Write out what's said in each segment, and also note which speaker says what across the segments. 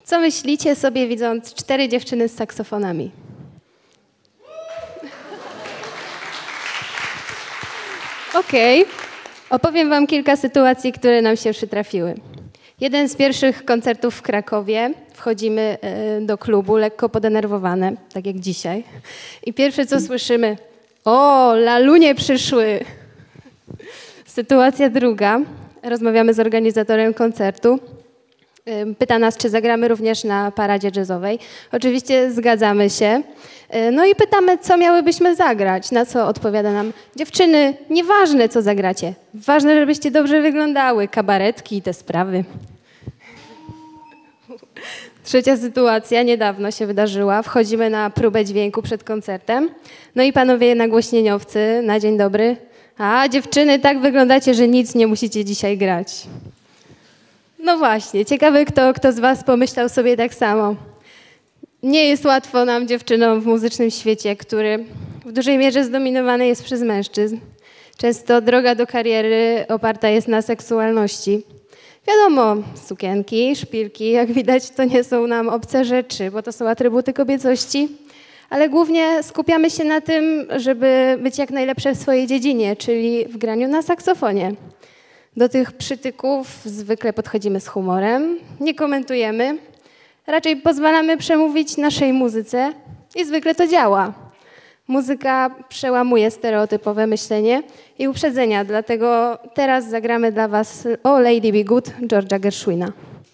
Speaker 1: Co myślicie sobie, widząc 4 dziewczyny z saksofonami? Okej. Opowiem wam kilka sytuacji, które nam się przytrafiły. Jeden z pierwszych koncertów w Krakowie. Wchodzimy do klubu, lekko podenerwowane, tak jak dzisiaj. I pierwsze, co słyszymy: o, lalunie przyszły! Sytuacja druga. Rozmawiamy z organizatorem koncertu. Pyta nas, czy zagramy również na paradzie jazzowej. Oczywiście zgadzamy się. No i pytamy, co miałybyśmy zagrać. Na co odpowiada nam: dziewczyny, nieważne co zagracie. Ważne, żebyście dobrze wyglądały. Kabaretki i te sprawy. Trzecia sytuacja niedawno się wydarzyła. Wchodzimy na próbę dźwięku przed koncertem. No i panowie nagłośnieniowcy, na dzień dobry: a dziewczyny, tak wyglądacie, że nic nie musicie dzisiaj grać. No właśnie, ciekawy kto z was pomyślał sobie tak samo. Nie jest łatwo nam, dziewczynom, w muzycznym świecie, który w dużej mierze zdominowany jest przez mężczyzn. Często droga do kariery oparta jest na seksualności. Wiadomo, sukienki, szpilki, jak widać, to nie są nam obce rzeczy, bo to są atrybuty kobiecości, ale głównie skupiamy się na tym, żeby być jak najlepsze w swojej dziedzinie, czyli w graniu na saksofonie. Do tych przytyków zwykle podchodzimy z humorem, nie komentujemy, raczej pozwalamy przemówić naszej muzyce i zwykle to działa. Muzyka przełamuje stereotypowe myślenie i uprzedzenia, dlatego teraz zagramy dla was O Lady Be Good George'a Gershwina.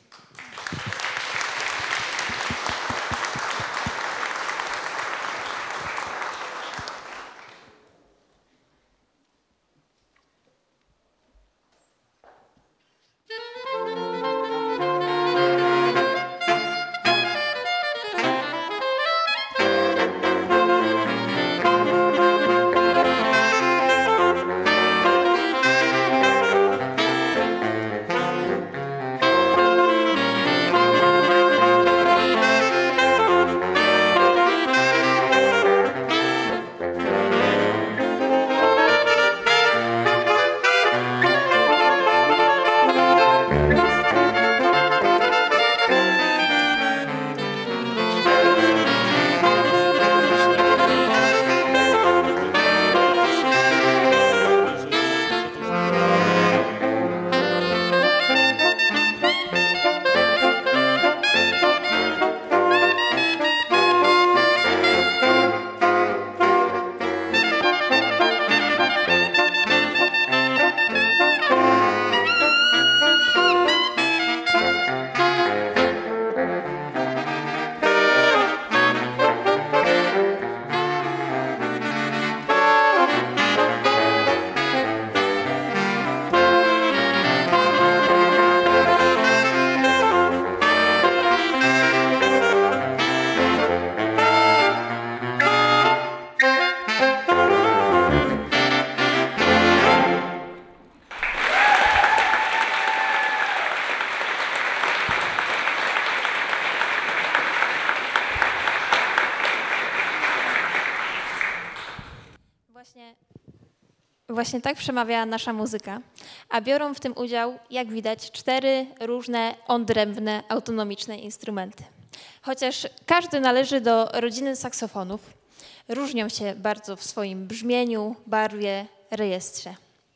Speaker 2: Właśnie tak przemawia nasza muzyka, a biorą w tym udział, jak widać, 4 różne, odrębne, autonomiczne instrumenty. Chociaż każdy należy do rodziny saksofonów, różnią się bardzo w swoim brzmieniu, barwie, rejestrze.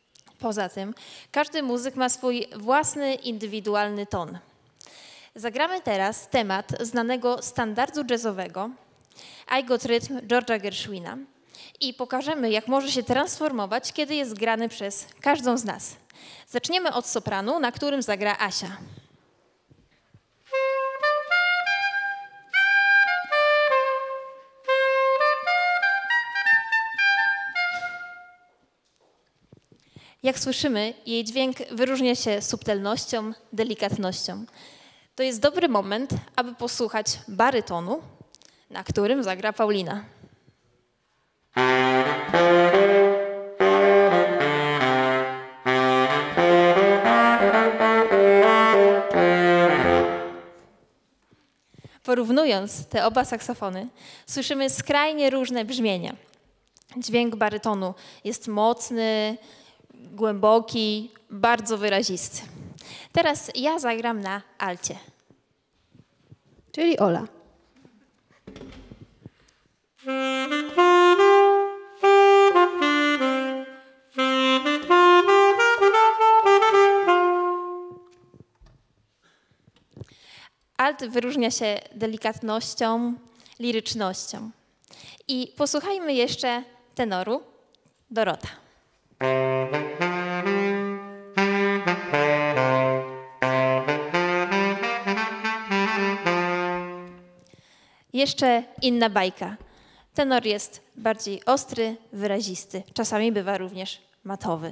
Speaker 2: Poza tym każdy muzyk ma swój własny, indywidualny ton. Zagramy teraz temat znanego standardu jazzowego I Got Rhythm George'a Gershwina i pokażemy, jak może się transformować, kiedy jest grany przez każdą z nas. Zaczniemy od sopranu, na którym zagra Asia. Jak słyszymy, jej dźwięk wyróżnia się subtelnością, delikatnością. To jest dobry moment, aby posłuchać barytonu, na którym zagra Paulina. Porównując te oba saksofony, słyszymy skrajnie różne brzmienia. Dźwięk barytonu jest mocny, głęboki, bardzo wyrazisty. Teraz ja zagram na alcie.
Speaker 1: czyli Ola.
Speaker 2: Alt wyróżnia się delikatnością, lirycznością. I posłuchajmy jeszcze tenoru Dorota. Jeszcze inna bajka. Tenor jest bardziej ostry, wyrazisty. Czasami bywa również matowy.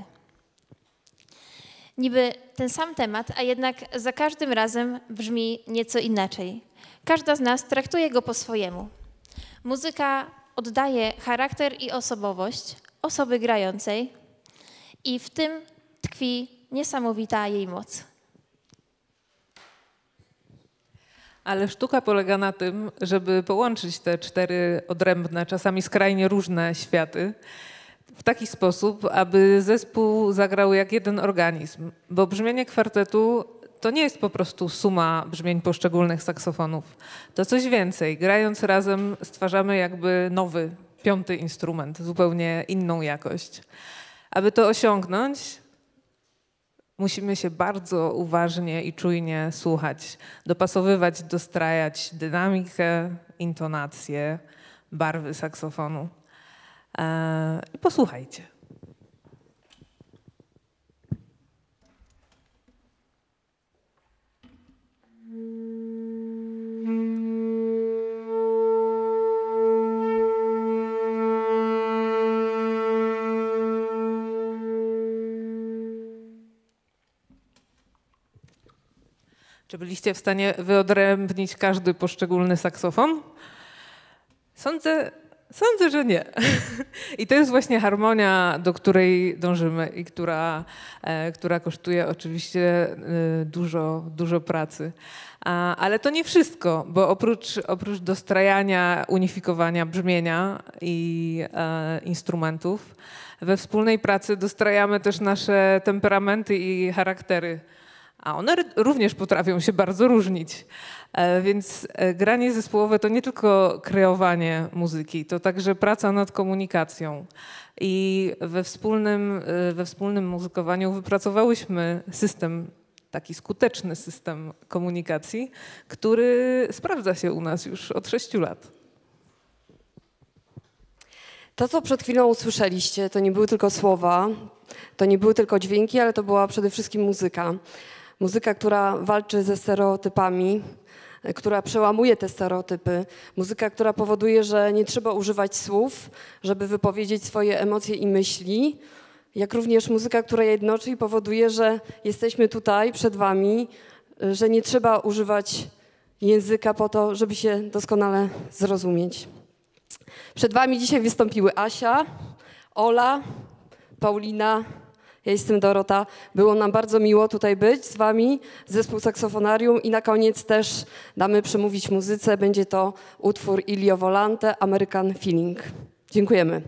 Speaker 2: Niby ten sam temat, a jednak za każdym razem brzmi nieco inaczej. Każda z nas traktuje go po swojemu. Muzyka oddaje charakter i osobowość osoby grającej i w tym tkwi niesamowita jej moc.
Speaker 3: Ale sztuka polega na tym, żeby połączyć te 4 odrębne, czasami skrajnie różne światy w taki sposób, aby zespół zagrał jak jeden organizm. Bo brzmienie kwartetu to nie jest po prostu suma brzmień poszczególnych saksofonów. To coś więcej. Grając razem stwarzamy jakby nowy, 5. instrument, zupełnie inną jakość. Aby to osiągnąć, musimy się bardzo uważnie i czujnie słuchać, dopasowywać, dostrajać dynamikę, intonację, barwy saksofonu. I posłuchajcie. Czy byliście w stanie wyodrębnić każdy poszczególny saksofon? Sądzę, że nie. I to jest właśnie harmonia, do której dążymy i która kosztuje oczywiście dużo pracy. Ale to nie wszystko, bo oprócz dostrajania, unifikowania brzmienia i instrumentów, we wspólnej pracy dostrajamy też nasze temperamenty i charaktery. A one również potrafią się bardzo różnić. Więc granie zespołowe to nie tylko kreowanie muzyki, to także praca nad komunikacją. I we wspólnym muzykowaniu wypracowałyśmy system, taki skuteczny system komunikacji, który sprawdza się u nas już od 6 lat.
Speaker 4: To, co przed chwilą usłyszeliście, to nie były tylko słowa, to nie były tylko dźwięki, ale to była przede wszystkim muzyka. Muzyka, która walczy ze stereotypami, która przełamuje te stereotypy. Muzyka, która powoduje, że nie trzeba używać słów, żeby wypowiedzieć swoje emocje i myśli. Jak również muzyka, która jednoczy i powoduje, że jesteśmy tutaj przed wami, że nie trzeba używać języka po to, żeby się doskonale zrozumieć. Przed wami dzisiaj wystąpiły Asia, Ola, Paulina, ja jestem Dorota. Było nam bardzo miło tutaj być z wami, zespół Saksofonarium i na koniec też damy przemówić muzyce. Będzie to utwór Ilio Volante, American Feeling. Dziękujemy.